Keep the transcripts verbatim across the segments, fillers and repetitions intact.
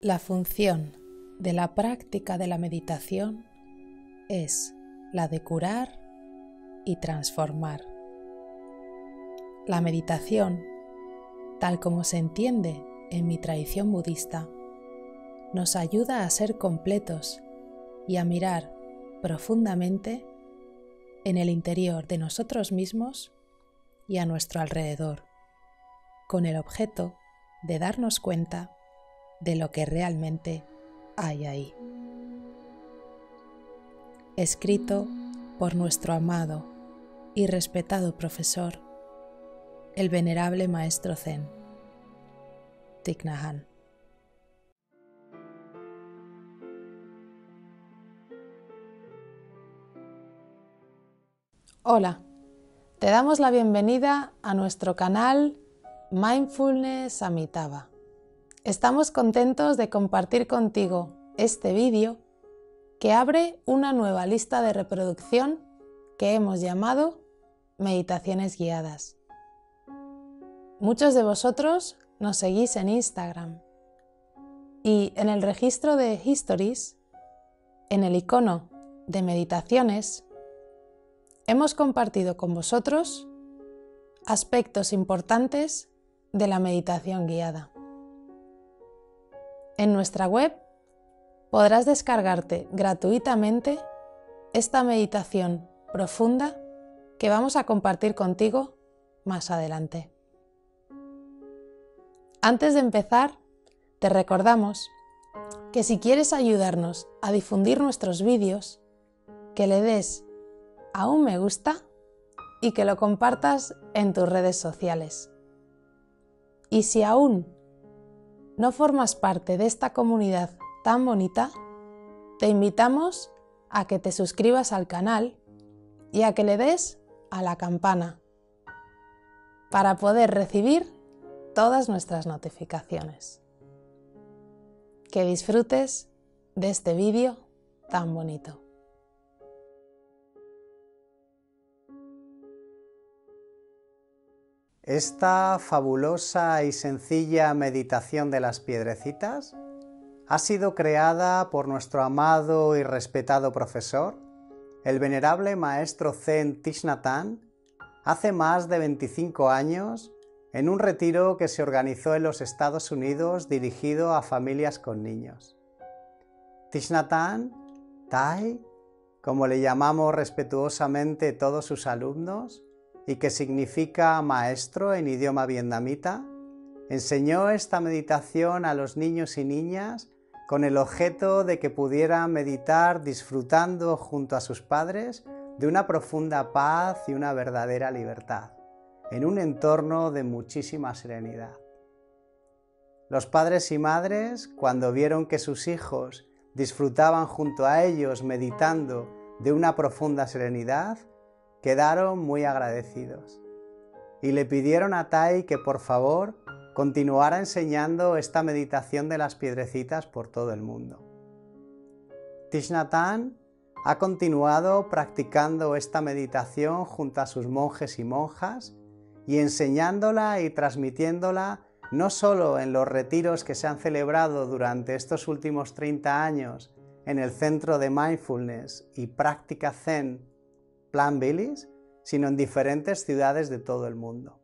La función de la práctica de la meditación es la de curar y transformar. La meditación, tal como se entiende en mi tradición budista, nos ayuda a ser completos y a mirar profundamente en el interior de nosotros mismos y a nuestro alrededor, con el objeto de darnos cuenta de lo que realmente hay ahí. Escrito por nuestro amado y respetado profesor, el venerable maestro Zen, Thich Nhat Hanh. Hola, te damos la bienvenida a nuestro canal Mindfulness Amitabha. Estamos contentos de compartir contigo este vídeo que abre una nueva lista de reproducción que hemos llamado Meditaciones Guiadas. Muchos de vosotros nos seguís en Instagram y en el registro de Histories, en el icono de meditaciones, hemos compartido con vosotros aspectos importantes de la meditación guiada. En nuestra web podrás descargarte gratuitamente esta meditación profunda que vamos a compartir contigo más adelante. Antes de empezar, te recordamos que si quieres ayudarnos a difundir nuestros vídeos, que le des a un me gusta y que lo compartas en tus redes sociales. Y si aún no formas parte de esta comunidad tan bonita, te invitamos a que te suscribas al canal y a que le des a la campana para poder recibir todas nuestras notificaciones. Que disfrutes de este vídeo tan bonito. Esta fabulosa y sencilla meditación de las piedrecitas ha sido creada por nuestro amado y respetado profesor, el venerable maestro Zen Thich Nhat Hanh, hace más de veinticinco años en un retiro que se organizó en los Estados Unidos dirigido a familias con niños. Thich Nhat Hanh, Thai, como le llamamos respetuosamente todos sus alumnos, y que significa maestro en idioma vietnamita, enseñó esta meditación a los niños y niñas con el objeto de que pudieran meditar disfrutando junto a sus padres de una profunda paz y una verdadera libertad, en un entorno de muchísima serenidad. Los padres y madres, cuando vieron que sus hijos disfrutaban junto a ellos meditando de una profunda serenidad, quedaron muy agradecidos y le pidieron a Thai que por favor continuara enseñando esta meditación de las piedrecitas por todo el mundo. Thich Nhat Hanh ha continuado practicando esta meditación junto a sus monjes y monjas y enseñándola y transmitiéndola no solo en los retiros que se han celebrado durante estos últimos treinta años en el Centro de Mindfulness y Práctica Zen Plan Vilis, sino en diferentes ciudades de todo el mundo.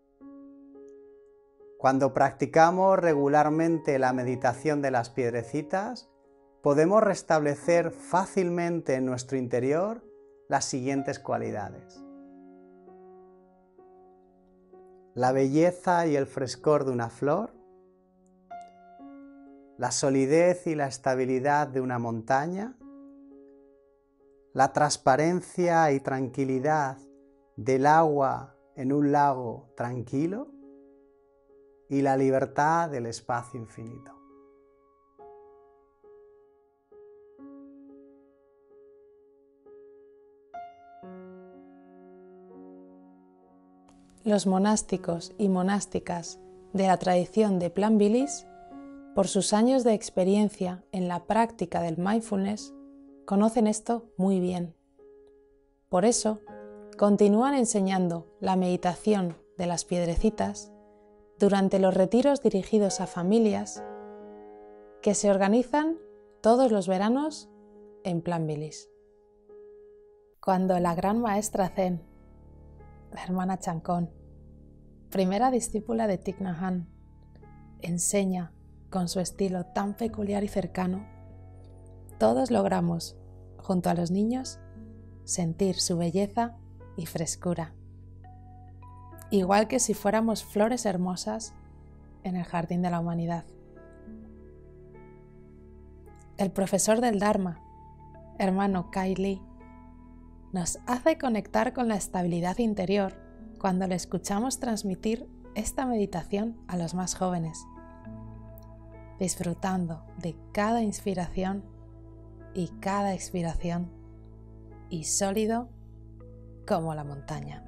Cuando practicamos regularmente la meditación de las piedrecitas, podemos restablecer fácilmente en nuestro interior las siguientes cualidades: la belleza y el frescor de una flor, la solidez y la estabilidad de una montaña, la transparencia y tranquilidad del agua en un lago tranquilo y la libertad del espacio infinito. Los monásticos y monásticas de la tradición de Plan Vilis, por sus años de experiencia en la práctica del mindfulness, conocen esto muy bien. Por eso, continúan enseñando la meditación de las piedrecitas durante los retiros dirigidos a familias que se organizan todos los veranos en Plan Bilis. Cuando la gran maestra Zen, la hermana Chankon, primera discípula de Thich Nhat Hanh, enseña con su estilo tan peculiar y cercano, todos logramos, junto a los niños, sentir su belleza y frescura, igual que si fuéramos flores hermosas en el jardín de la humanidad. El profesor del Dharma, hermano Kai Lee, nos hace conectar con la estabilidad interior cuando le escuchamos transmitir esta meditación a los más jóvenes, disfrutando de cada inspiración y cada expiración, y sólido como la montaña.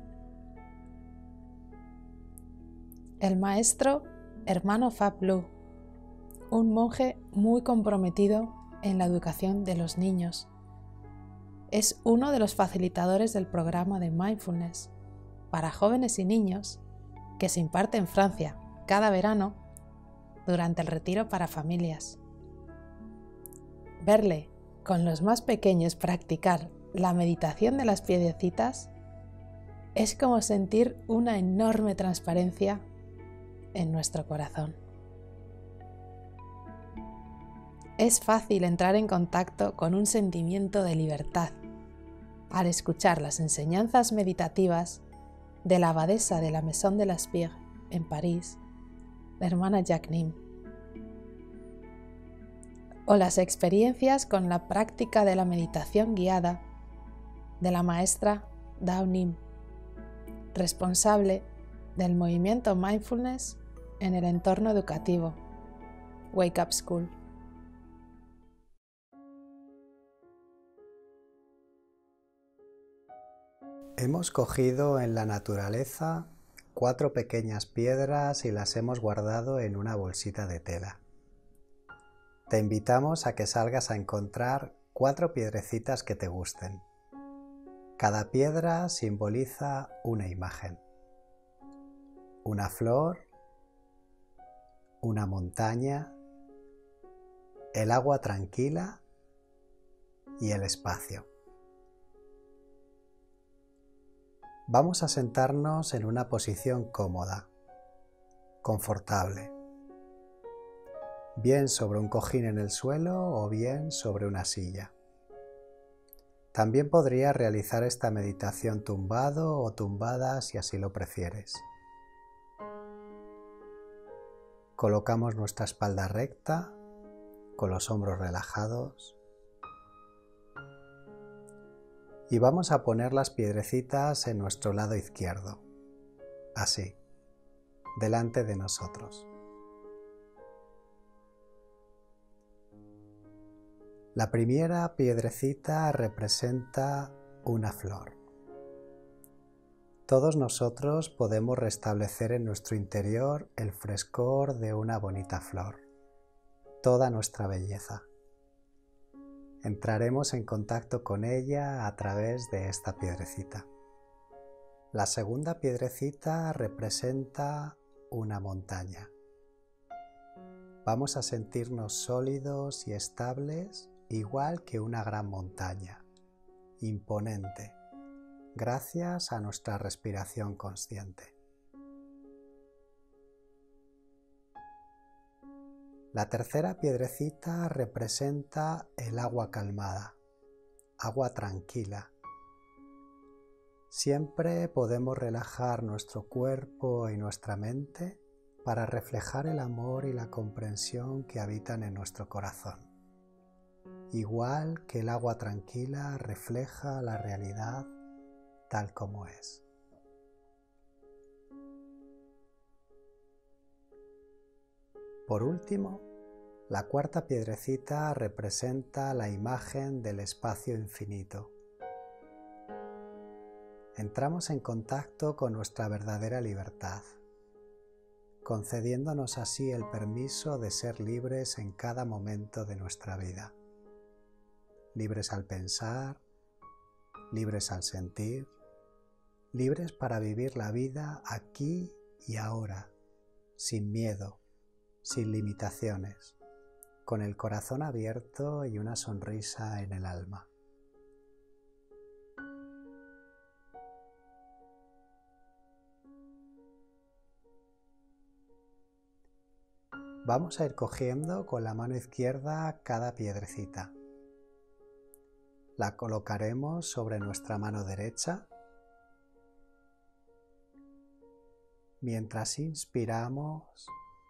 El maestro hermano Phap Lu, un monje muy comprometido en la educación de los niños, es uno de los facilitadores del programa de Mindfulness para jóvenes y niños que se imparte en Francia cada verano durante el retiro para familias. Verle con los más pequeños practicar la meditación de las piedrecitas es como sentir una enorme transparencia en nuestro corazón. Es fácil entrar en contacto con un sentimiento de libertad al escuchar las enseñanzas meditativas de la abadesa de la Maison de l'Aspire en París, la hermana Jack Nim, o las experiencias con la práctica de la meditación guiada de la maestra Dao Nim, responsable del movimiento Mindfulness en el entorno educativo Wake Up School. Hemos cogido en la naturaleza cuatro pequeñas piedras y las hemos guardado en una bolsita de tela. Te invitamos a que salgas a encontrar cuatro piedrecitas que te gusten. Cada piedra simboliza una imagen. Una flor, una montaña, el agua tranquila y el espacio. Vamos a sentarnos en una posición cómoda, confortable, bien sobre un cojín en el suelo o bien sobre una silla. También podrías realizar esta meditación tumbado o tumbada si así lo prefieres. Colocamos nuestra espalda recta, con los hombros relajados. Y vamos a poner las piedrecitas en nuestro lado izquierdo, así, delante de nosotros. La primera piedrecita representa una flor. Todos nosotros podemos restablecer en nuestro interior el frescor de una bonita flor, toda nuestra belleza. Entraremos en contacto con ella a través de esta piedrecita. La segunda piedrecita representa una montaña. Vamos a sentirnos sólidos y estables, igual que una gran montaña, imponente, gracias a nuestra respiración consciente. La tercera piedrecita representa el agua calmada, agua tranquila. Siempre podemos relajar nuestro cuerpo y nuestra mente para reflejar el amor y la comprensión que habitan en nuestro corazón. Igual que el agua tranquila refleja la realidad tal como es. Por último, la cuarta piedrecita representa la imagen del espacio infinito. Entramos en contacto con nuestra verdadera libertad, concediéndonos así el permiso de ser libres en cada momento de nuestra vida. Libres al pensar, libres al sentir, libres para vivir la vida aquí y ahora, sin miedo, sin limitaciones, con el corazón abierto y una sonrisa en el alma. Vamos a ir cogiendo con la mano izquierda cada piedrecita. La colocaremos sobre nuestra mano derecha. Mientras inspiramos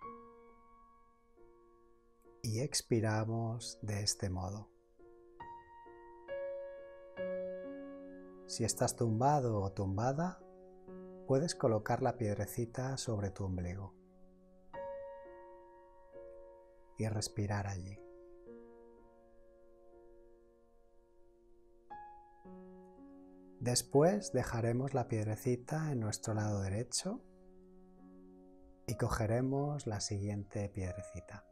y expiramos de este modo. Si estás tumbado o tumbada, puedes colocar la piedrecita sobre tu ombligo y respirar allí. Después dejaremos la piedrecita en nuestro lado derecho y cogeremos la siguiente piedrecita.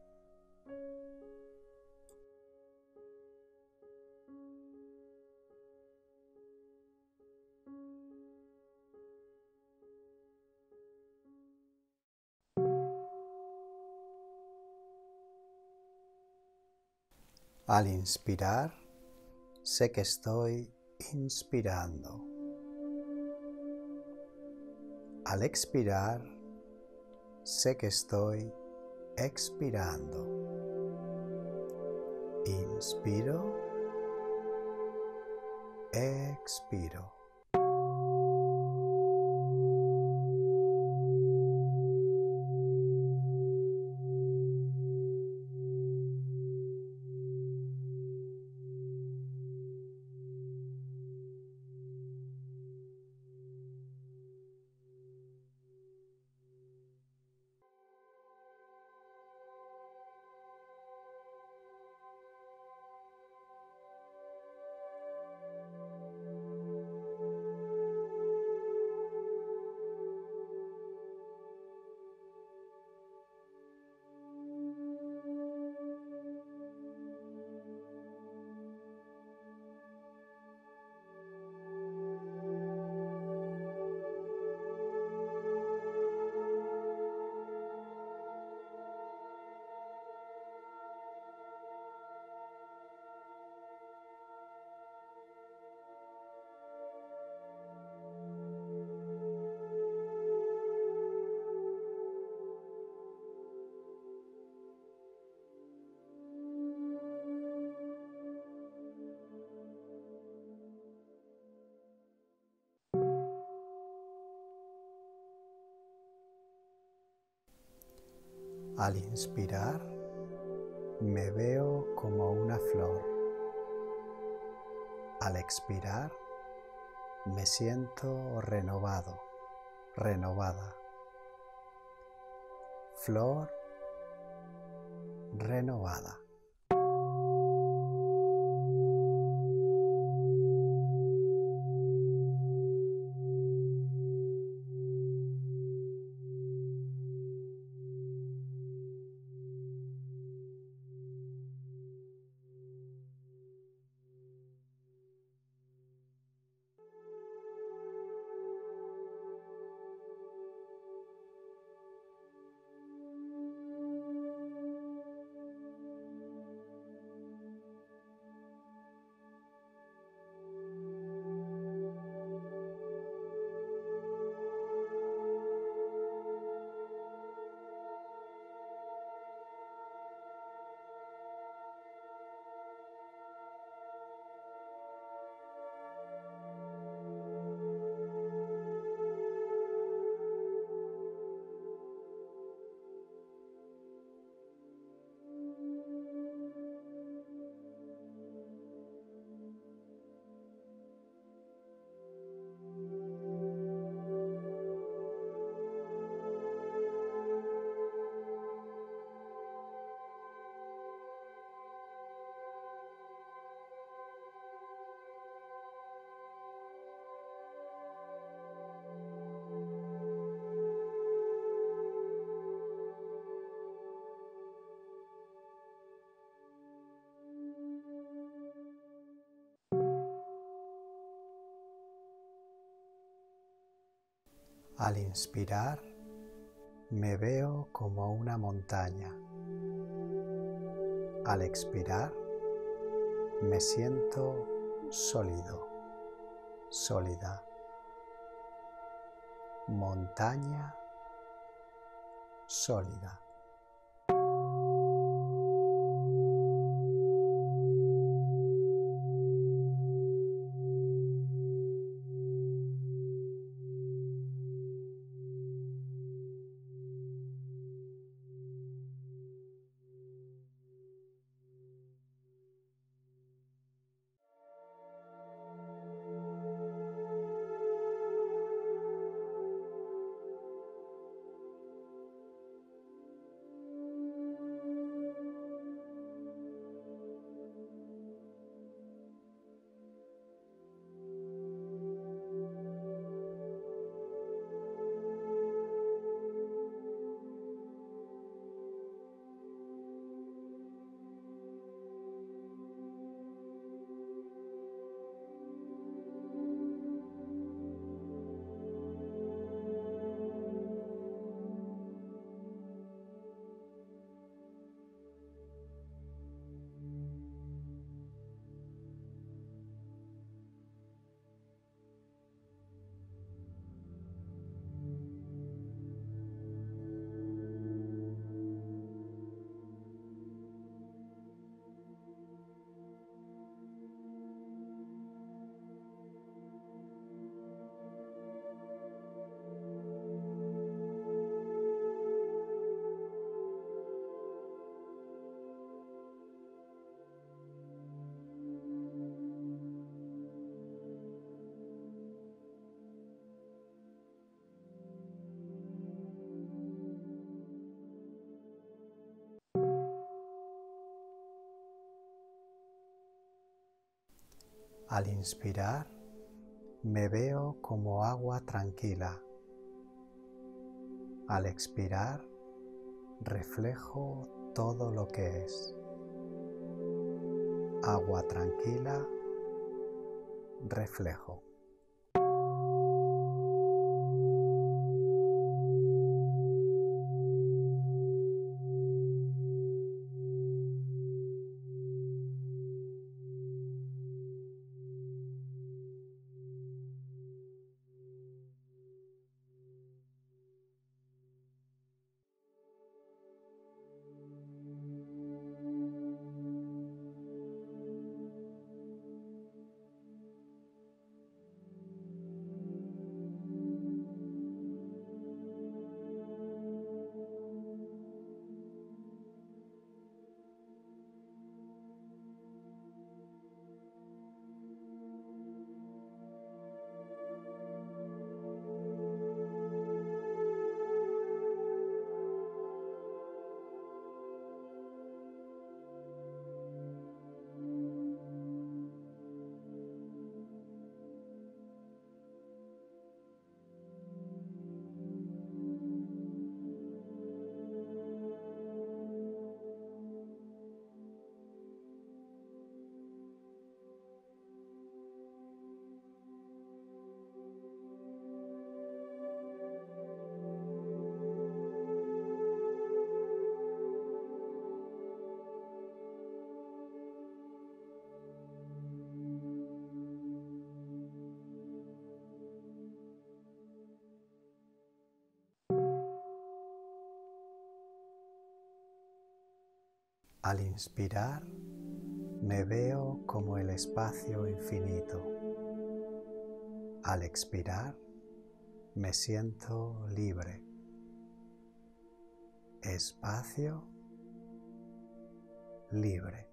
Al inspirar, sé que estoy inspirando. Al expirar, sé que estoy expirando. Inspiro, expiro. Al inspirar, me veo como una flor. Al expirar, me siento renovado, renovada. Flor renovada. Al inspirar, me veo como una montaña. Al expirar, me siento sólido, sólida. Montaña sólida. Al inspirar, me veo como agua tranquila. Al expirar, reflejo todo lo que es. Agua tranquila, reflejo. Al inspirar, me veo como el espacio infinito. Al expirar, me siento libre. Espacio libre.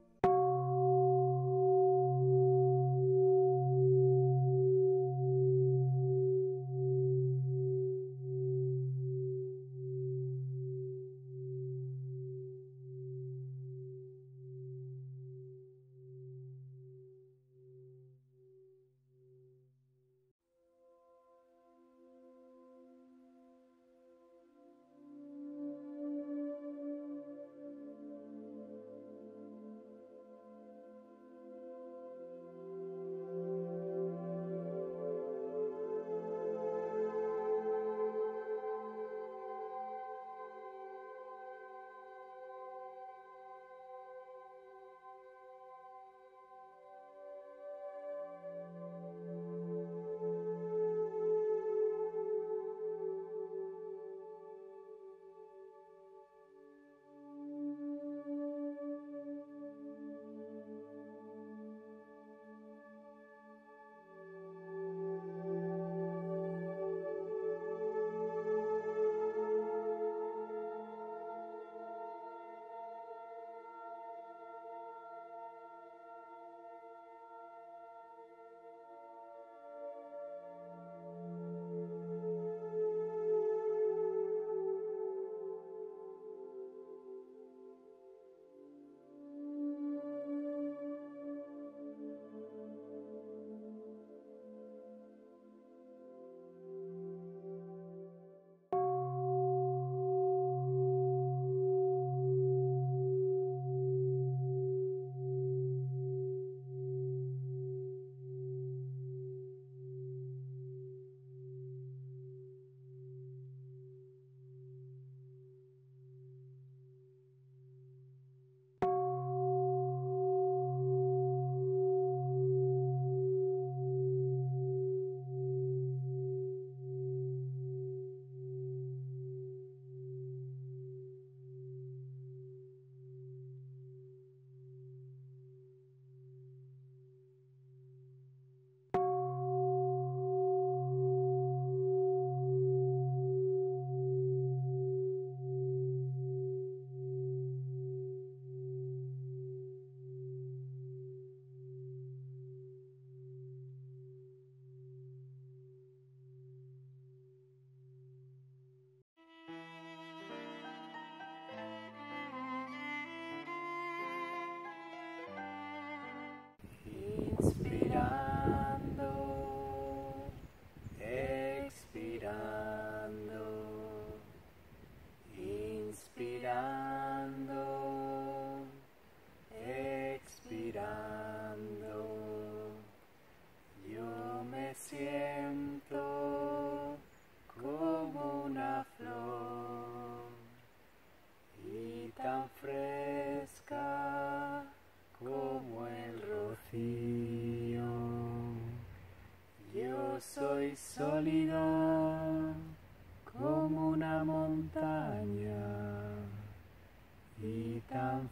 sólido como una montaña y tan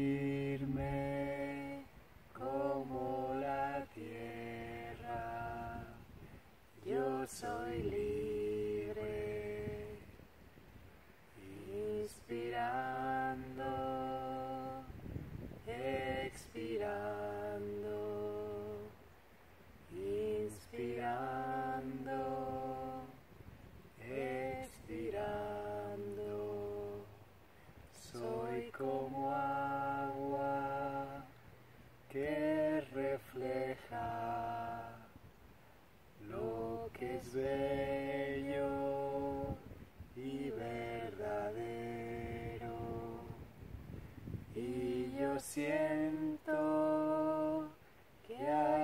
firme como la tierra. Yo soy libre, inspirando, expirando, inspirando, expirando. Soy como agua que refleja lo que es bello y verdadero. Y yo siento que